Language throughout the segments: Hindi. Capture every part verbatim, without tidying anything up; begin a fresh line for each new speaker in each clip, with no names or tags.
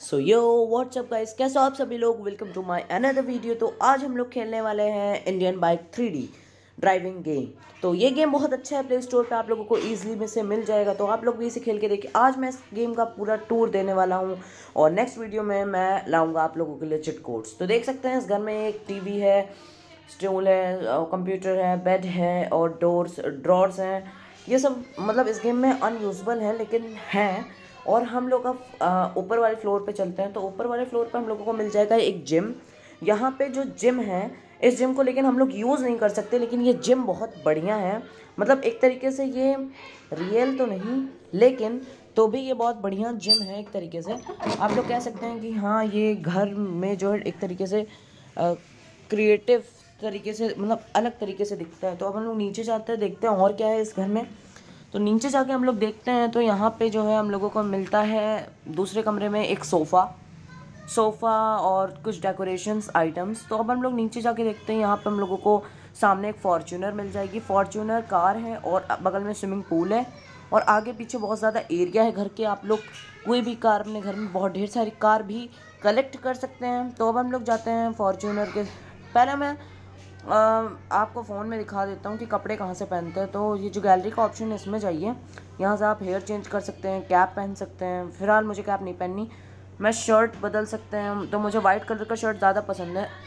सो यो व्हाट्सअप गाइस, कैसे हो आप सभी लोग। Welcome to my another video. तो आज हम लोग खेलने वाले हैं Indian bike three D driving game. तो ये गेम बहुत अच्छा है, प्ले स्टोर पे आप लोगों को ईजिली में से मिल जाएगा। तो आप लोग भी इसे खेल के देखिए। आज मैं इस गेम का पूरा टूर देने वाला हूँ और नेक्स्ट वीडियो में मैं लाऊंगा आप लोगों के लिए चिट कोड्स। तो देख सकते हैं इस घर में एक टीवी है, स्टूल है, कंप्यूटर है, बेड है और डोर्स ड्रॉर्स हैं। ये सब मतलब इस गेम में अनयूजेबल है लेकिन हैं। और हम लोग अब ऊपर वाले फ्लोर पे चलते हैं। तो ऊपर वाले फ्लोर पे हम लोगों को मिल जाएगा एक जिम। यहाँ पे जो जिम है, इस जिम को लेकिन हम लोग यूज़ नहीं कर सकते, लेकिन ये जिम बहुत बढ़िया है। मतलब एक तरीके से ये रियल तो नहीं, लेकिन तो भी ये बहुत बढ़िया जिम है। एक तरीके से आप लोग कह सकते हैं कि हाँ, ये घर में जो है एक तरीके से क्रिएटिव तरीके से, मतलब अलग तरीके से दिखता है। तो अब हम लोग नीचे जाते हैं, देखते हैं और क्या है इस घर में। तो नीचे जाके हम लोग देखते हैं तो यहाँ पे जो है हम लोगों को मिलता है दूसरे कमरे में एक सोफ़ा सोफ़ा और कुछ डेकोरेशंस आइटम्स। तो अब हम लोग नीचे जाके देखते हैं, यहाँ पे हम लोगों को सामने एक फॉर्च्यूनर मिल जाएगी। फॉर्च्यूनर कार है और बगल में स्विमिंग पूल है और आगे पीछे बहुत ज़्यादा एरिया है घर के। आप लोग कोई भी कार अपने घर में, बहुत ढेर सारी कार भी कलेक्ट कर सकते हैं। तो अब हम लोग जाते हैं फॉर्च्यूनर के। पहले मैं आ, आपको फ़ोन में दिखा देता हूँ कि कपड़े कहाँ से पहनते हैं। तो ये जो गैलरी का ऑप्शन है इसमें जाइए, यहाँ से आप हेयर चेंज कर सकते हैं, कैप पहन सकते हैं। फ़िलहाल मुझे कैप नहीं पहननी, मैं शर्ट बदल सकते हैं। तो मुझे वाइट कलर का शर्ट ज़्यादा पसंद है,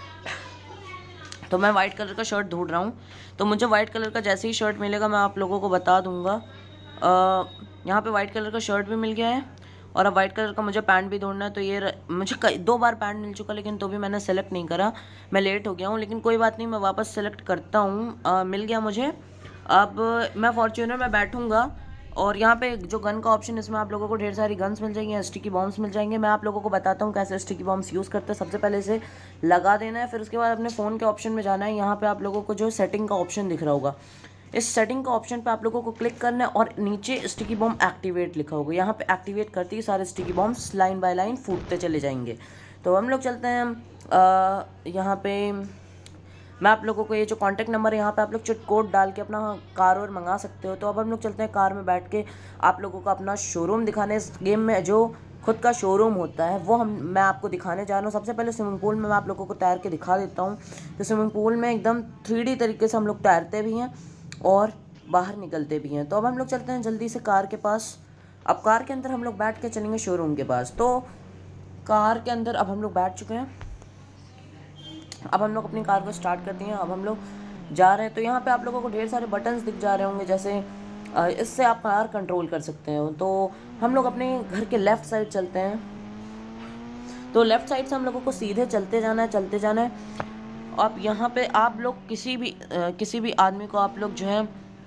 तो मैं वाइट कलर का शर्ट ढूंढ रहा हूँ। तो मुझे वाइट कलर का जैसे ही शर्ट मिलेगा मैं आप लोगों को बता दूँगा। यहाँ पे वाइट कलर का शर्ट भी मिल गया है और अब वाइट कलर का मुझे पैंट भी ढूंढना है। तो ये र... मुझे कई दो बार पैंट मिल चुका, लेकिन तो भी मैंने सेलेक्ट नहीं करा, मैं लेट हो गया हूँ। लेकिन कोई बात नहीं, मैं वापस सेलेक्ट करता हूँ। मिल गया मुझे। अब मैं फॉर्च्यूनर में बैठूँगा और यहाँ पे जो गन का ऑप्शन है, इसमें आप लोगों को ढेर सारी गन्स मिल जाएंगी, स्टिकी बॉम्ब्स मिल जाएंगे। मैं आप लोगों को बताता हूँ कैसे स्टिकी बॉम्ब्स यूज़ करते हैं। सबसे पहले इसे लगा देना है, फिर उसके बाद अपने फ़ोन के ऑप्शन में जाना है। यहाँ पे आप लोगों को जो सेटिंग का ऑप्शन दिख रहा होगा, इस सेटिंग का ऑप्शन पे आप लोगों को क्लिक करना है और नीचे स्टिकी बॉम्ब एक्टिवेट लिखा होगा। यहाँ पे एक्टिवेट करते ही सारे sticky bombs line by line फूटते चले जाएंगे। तो हम लोग चलते हैं यहाँ पे। मैं आप लोगों को ये जो कॉन्टैक्ट नंबर है, यहाँ पे आप लोग चिट कोड डाल के अपना कार और मंगा सकते हो। तो अब हम लोग चलते हैं कार में बैठ के आप लोगों को अपना शोरूम दिखाने। इस गेम में जो खुद का शोरूम होता है वो हम मैं आपको दिखाने जा रहा हूँ। सबसे पहले स्विमिंग पूल में मैं आप लोगों को तैर के दिखा देता हूँ। तो स्विमिंग पूल में एकदम थ्री डी तरीके से हम लोग तैरते भी हैं और बाहर निकलते भी हैं। तो अब हम लोग चलते हैं जल्दी से कार के पास। अब कार के अंदर हम लोग बैठ के चलेंगे शोरूम के पास। तो कार के अंदर अब हम लोग बैठ चुके हैं। अब हम लोग अपनी कार को स्टार्ट कर दिए। अब हम लोग जा रहे हैं। तो यहाँ पे आप लोगों को ढेर सारे बटन्स दिख जा रहे होंगे, जैसे इससे आप कार कंट्रोल कर सकते हैं। तो हम लोग अपने घर के लेफ़्ट साइड चलते हैं। तो लेफ़्ट साइड से हम लोगों को सीधे चलते जाना है चलते जाना है अब यहाँ पे आप लोग किसी भी आ, किसी भी आदमी को आप लोग जो है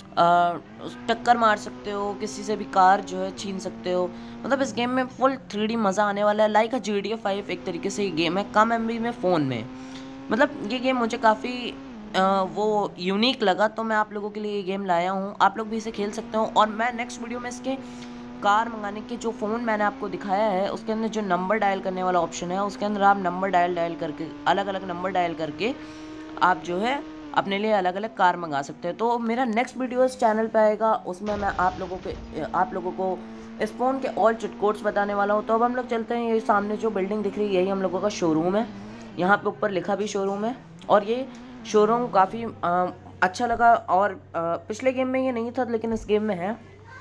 टक्कर मार सकते हो, किसी से भी कार जो है छीन सकते हो। मतलब इस गेम में फुल थ्री डी मज़ा आने वाला है। Like a G T A five एक तरीके से ये गेम है, कम एम बी में फ़ोन में। मतलब ये गेम मुझे काफ़ी वो यूनिक लगा, तो मैं आप लोगों के लिए ये गेम लाया हूँ। आप लोग भी इसे खेल सकते हो। और मैं नेक्स्ट वीडियो में इसके कार मंगाने के जो फ़ोन मैंने आपको दिखाया है, उसके अंदर जो नंबर डायल करने वाला ऑप्शन है, उसके अंदर आप नंबर डायल डायल करके अलग अलग नंबर डायल करके आप जो है अपने लिए अलग अलग कार मंगा सकते हैं। तो मेरा नेक्स्ट वीडियो इस चैनल पे आएगा, उसमें मैं आप लोगों के आप लोगों को इस फ़ोन के ऑल चिट कोड्स बताने वाला हूँ। तो अब हम लोग चलते हैं। ये सामने जो बिल्डिंग दिख रही है, यही हम लोगों का शोरूम है। यहाँ पे ऊपर लिखा भी शोरूम है और ये शोरूम काफ़ी अच्छा लगा। और आ, पिछले गेम में ये नहीं था, लेकिन इस गेम में है।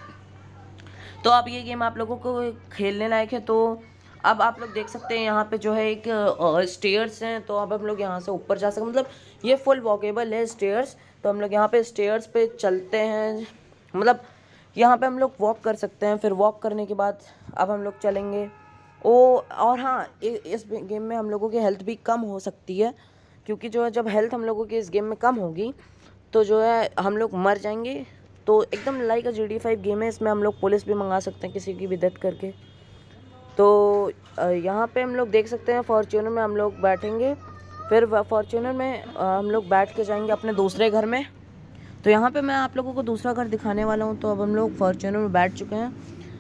तो अब ये गेम आप लोगों को खेलने लायक है। तो अब आप लोग देख सकते हैं यहाँ पे जो है एक स्टेयर्स हैं। तो अब हम लोग यहाँ से ऊपर जा सकते, मतलब ये फुल वॉकेबल है स्टेयर्स। तो हम लोग यहाँ पे स्टेयर्स पे चलते हैं, मतलब यहाँ पे हम लोग वॉक कर सकते हैं। फिर वॉक करने के बाद अब हम लोग चलेंगे। ओ और हाँ, इस गेम में हम लोगों की हेल्थ भी कम हो सकती है, क्योंकि जो है जब हेल्थ हम लोगों की इस गेम में कम होगी तो जो है हम लोग मर जाएंगे। तो एकदम like a G T A five game है। इसमें हम लोग पुलिस भी मंगा सकते हैं किसी की भी डेथ करके। तो यहाँ पे हम लोग देख सकते हैं फॉर्च्यूनर में हम लोग बैठेंगे, फिर फॉर्च्यूनर में हम लोग बैठ के जाएंगे अपने दूसरे घर में। तो यहाँ पे मैं आप लोगों को दूसरा घर दिखाने वाला हूँ। तो अब हम लोग फॉर्च्यूनर में बैठ चुके हैं।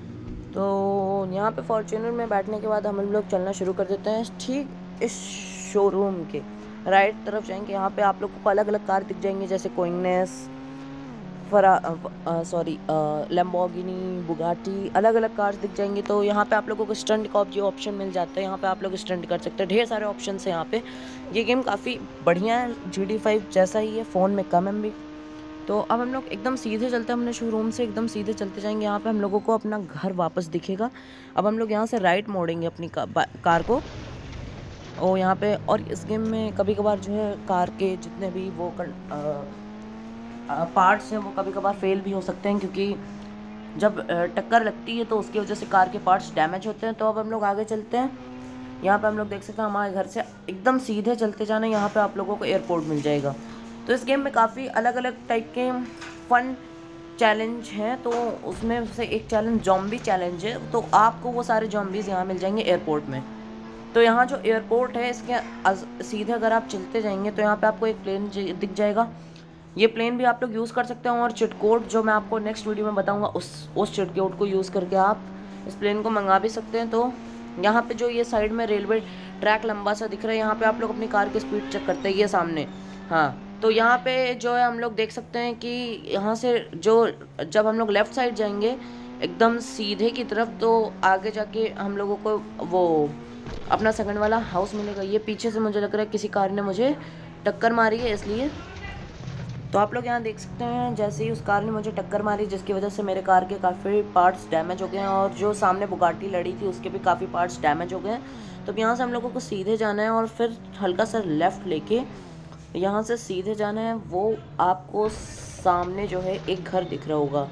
तो यहाँ पे फॉर्च्यूनर में बैठने के बाद हम लोग चलना शुरू कर देते हैं। ठीक इस शोरूम के राइट तरफ जाएंगे। यहाँ पे आप लोगों को अलग अलग कार दिख जाएंगी, जैसे कोइंगनेस, फरा सॉरी लैम्बोर्गिनी, बुगाटी, अलग अलग कार्स दिख जाएंगी। तो यहाँ पे आप लोगों को स्टंट का ऑप्शन मिल जाता है, यहाँ पे आप लोग स्टंट कर सकते हैं। ढेर सारे ऑप्शन हैं यहाँ पे। ये गेम काफ़ी बढ़िया है, जी डी फाइव जैसा ही है, फ़ोन में कम एम बी। तो अब हम लोग एकदम सीधे चलते हैं, हमने शोरूम से एकदम सीधे चलते जाएंगे। यहाँ पे हम लोगों को अपना घर वापस दिखेगा। अब हम लोग यहाँ से राइट मोड़ेंगे अपनी कार को। और यहाँ पे और इस गेम में कभी कभार जो है कार के जितने भी वो कर, आ, पार्ट्स हैं वो कभी कभार फेल भी हो सकते हैं, क्योंकि जब टक्कर लगती है तो उसकी वजह से कार के पार्ट्स डैमेज होते हैं। तो अब हम लोग आगे चलते हैं। यहाँ पे हम लोग देख सकते हैं हमारे घर से एकदम सीधे चलते जाना, यहाँ पे आप लोगों को एयरपोर्ट मिल जाएगा। तो इस गेम में काफ़ी अलग अलग टाइप के फन चैलेंज हैं। तो उसमें से एक चैलेंज जॉम्बी चैलेंज है। तो आपको वो सारे जॉम्बीज़ यहाँ मिल जाएंगे एयरपोर्ट में। तो यहाँ जो एयरपोर्ट है इसके सीधे अगर आप चलते जाएंगे तो यहाँ पे आपको एक प्लेन दिख जाएगा। ये प्लेन भी आप लोग यूज़ कर सकते हैं, और चिट कोड जो मैं आपको नेक्स्ट वीडियो में बताऊँगा उस उस चिट कोड को यूज़ करके आप इस प्लेन को मंगा भी सकते हैं। तो यहाँ पे जो ये साइड में रेलवे ट्रैक लंबा सा दिख रहा है, यहाँ पे आप लोग अपनी कार की स्पीड चेक करते हैं, ये सामने। हाँ, तो यहाँ पे जो है हम लोग देख सकते हैं कि यहाँ से जो जब हम लोग लेफ़्ट साइड जाएंगे एकदम सीधे की तरफ, तो आगे जाके हम लोगों को वो अपना सेकंड वाला हाउस मिलेगा। ये पीछे से मुझे लग रहा है किसी कार ने मुझे टक्कर मारी है इसलिए। तो आप लोग यहाँ देख सकते हैं जैसे ही उस कार ने मुझे टक्कर मारी, जिसकी वजह से मेरे कार के काफ़ी पार्ट्स डैमेज हो गए हैं, और जो सामने बुगाटी लड़ी थी उसके भी काफ़ी पार्ट्स डैमेज हो गए हैं। तो यहाँ से हम लोगों को सीधे जाना है और फिर हल्का सा लेफ़्ट लेके यहाँ से सीधे जाना है। वो आपको सामने जो है एक घर दिख रहा होगा,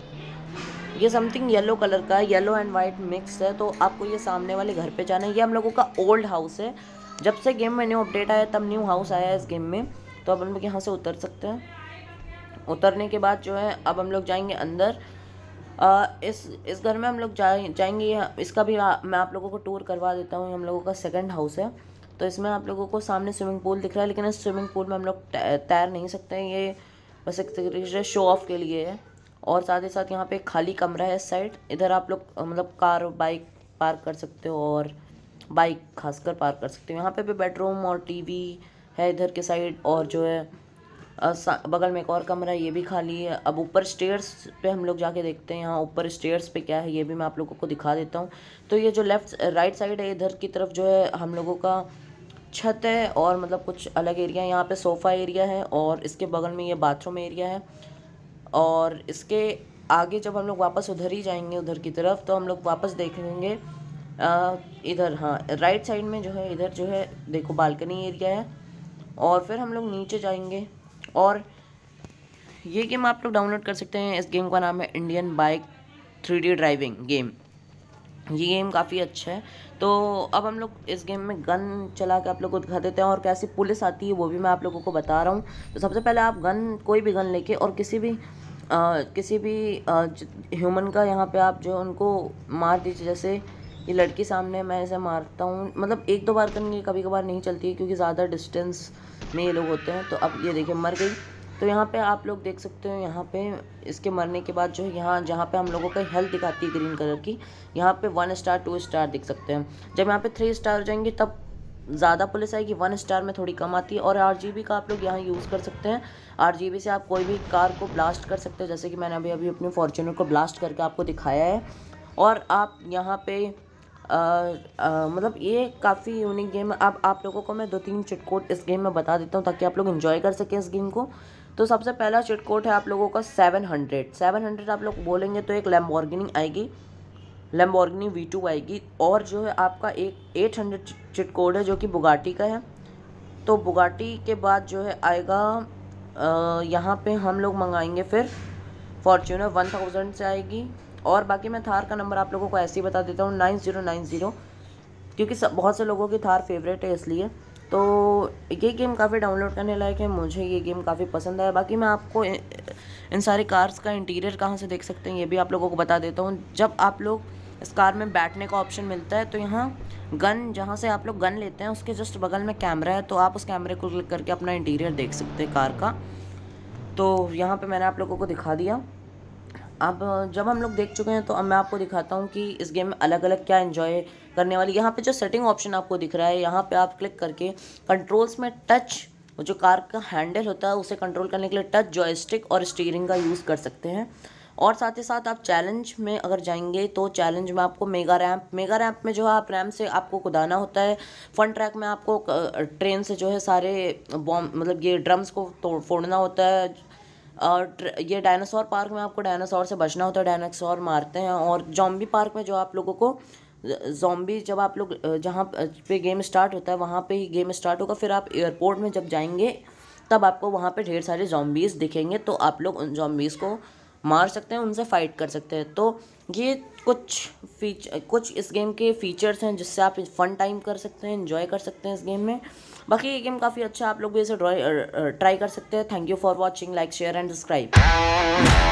ये समथिंग येलो कलर का है, येलो एंड वाइट मिक्स है। तो आपको ये सामने वाले घर पे जाना है। ये हम लोगों का ओल्ड हाउस है, जब से गेम में न्यू अपडेट आया तब न्यू हाउस आया है इस गेम में। तो अब हम लोग यहाँ से उतर सकते हैं। उतरने के बाद जो है अब हम लोग जाएंगे अंदर। आ, इस इस घर में हम लोग जाए जाएंगे इसका भी आ, मैं आप लोगों को टूर करवा देता हूँ। हम लोगों का सेकंड हाउस है। तो इसमें आप लोगों को सामने स्विमिंग पूल दिख रहा है, लेकिन इस स्विमिंग पूल में हम लोग तैर नहीं सकते हैं, ये बस एक तरीके से शो ऑफ के लिए है। और साथ ही साथ यहाँ पे खाली कमरा है इस साइड, इधर आप लोग मतलब कार बाइक पार्क कर सकते हो, और बाइक खासकर पार्क कर सकते हो। यहाँ पे भी बेडरूम और टीवी है इधर के साइड, और जो है बगल में एक और कमरा है, ये भी खाली है। अब ऊपर स्टेयर्स पे हम लोग जाके देखते हैं, यहाँ ऊपर स्टेयर्स पे क्या है ये भी मैं आप लोगों को दिखा देता हूँ। तो ये जो लेफ़्ट राइट साइड है, इधर की तरफ जो है हम लोगों का छत है, और मतलब कुछ अलग एरिया है। यहाँ पे सोफ़ा एरिया है, और इसके बगल में ये बाथरूम एरिया है। और इसके आगे जब हम लोग वापस उधर ही जाएंगे उधर की तरफ, तो हम लोग वापस देखेंगे इधर, हाँ राइट साइड में जो है इधर जो है देखो बालकनी एरिया है। और फिर हम लोग नीचे जाएंगे, और ये गेम आप लोग डाउनलोड कर सकते हैं। इस गेम का नाम है Indian bike three D driving game. ये गेम काफ़ी अच्छा है। तो अब हम लोग इस गेम में गन चला के आप लोगों को दिखा देते हैं, और कैसे पुलिस आती है वो भी मैं आप लोगों को बता रहा हूँ। तो सबसे पहले आप गन कोई भी गन लेके, और किसी भी आ, किसी भी ह्यूमन का यहाँ पे आप जो उनको मार दीजिए। जैसे ये लड़की सामने, मैं इसे मारता हूँ, मतलब एक दो बार करनी कभी कभार नहीं चलती है, क्योंकि ज़्यादा डिस्टेंस में ये लोग होते हैं। तो अब ये देखिए मर गई। तो यहाँ पे आप लोग देख सकते हो, यहाँ पे इसके मरने के बाद जो है यहाँ जहाँ पे हम लोगों का हेल्थ दिखाती है ग्रीन कलर की, यहाँ पे वन स्टार टू स्टार दिख सकते हैं। जब यहाँ पे थ्री स्टार हो जाएंगे तब ज़्यादा पुलिस आएगी, वन स्टार में थोड़ी कम आती है। और आर जी बी का आप लोग यहाँ यूज़ कर सकते हैं। आर जी बी से आप कोई भी कार को ब्लास्ट कर सकते हैं, जैसे कि मैंने अभी अभी अपने फॉर्च्यूनर को ब्लास्ट करके आपको दिखाया है। और आप यहाँ पे आ, आ, मतलब ये काफ़ी यूनिक गेम है। अब आप लोगों को मैं दो तीन चिट कोड इस गेम में बता देता हूँ, ताकि आप लोग एंजॉय कर सकें इस गेम को। तो सबसे पहला चिट कोड है आप लोगों का सेवन हंड्रेड। सेवन हंड्रेड आप लोग बोलेंगे तो एक लैम्बोर्गिनी आएगी, लैम्बोर्गिनी वी टू आएगी। और जो है आपका एक एट हंड्रेड चिट कोड है जो कि बुगाटी का है। तो बुगाटी के बाद जो है आएगा यहाँ पे हम लोग मंगाएंगे फिर फॉर्च्यूनर वन थाउजेंड से आएगी। और बाकी मैं थार का नंबर आप लोगों को ऐसे ही बता देता हूँ, नाइन ज़ीरो नाइन ज़ीरो, क्योंकि सब बहुत से लोगों की थार फेवरेट है इसलिए। तो ये गेम काफ़ी डाउनलोड करने लायक है, मुझे ये गेम काफ़ी पसंद आया। बाकी मैं आपको इन सारी कार्स का इंटीरियर कहाँ से देख सकते हैं ये भी आप लोगों को बता देता हूँ। जब आप लोग इस कार में बैठने का ऑप्शन मिलता है, तो यहाँ गन, जहाँ से आप लोग गन लेते हैं उसके जस्ट बगल में कैमरा है, तो आप उस कैमरे को क्लिक करके अपना इंटीरियर देख सकते हैं कार का। तो यहाँ पे मैंने आप लोगों को दिखा दिया। अब जब हम लोग देख चुके हैं तो अब मैं आपको दिखाता हूँ कि इस गेम में अलग अलग क्या एंजॉय करने वाली। यहाँ पे जो सेटिंग ऑप्शन आपको दिख रहा है, यहाँ पे आप क्लिक करके कंट्रोल्स में टच वो जो कार का हैंडल होता है उसे कंट्रोल करने के लिए टच, जॉयस्टिक और स्टीयरिंग का यूज़ कर सकते हैं। और साथ ही साथ आप चैलेंज में अगर जाएंगे तो चैलेंज में आपको मेगा रैंप मेगा रैंप में जो है आप रैंप से आपको कुदाना होता है। फन ट्रैक में आपको ट्रेन से जो है सारे बॉम्ब मतलब ये ड्रम्स को तोड़ फोड़ना होता है। और ये डायनासोर पार्क में आपको डायनासोर से बचना होता है, डायनासोर मारते हैं। और जॉम्बी पार्क में जो आप लोगों को जॉम्बी जब आप लोग जहाँ पे गेम स्टार्ट होता है वहाँ पे ही गेम स्टार्ट होगा, फिर आप एयरपोर्ट में जब जाएंगे तब आपको वहाँ पे ढेर सारे जॉम्बीज़ दिखेंगे, तो आप लोग उन जॉम्बीज़ को मार सकते हैं, उनसे फाइट कर सकते हैं। तो ये कुछ फीच कुछ इस गेम के फीचर्स हैं जिससे आप फन टाइम कर सकते हैं, एंजॉय कर सकते हैं इस गेम में। बाकी ये गेम काफ़ी अच्छा है, आप लोग भी इसे ट्राई कर सकते हैं। Thank you for watching, like share and subscribe.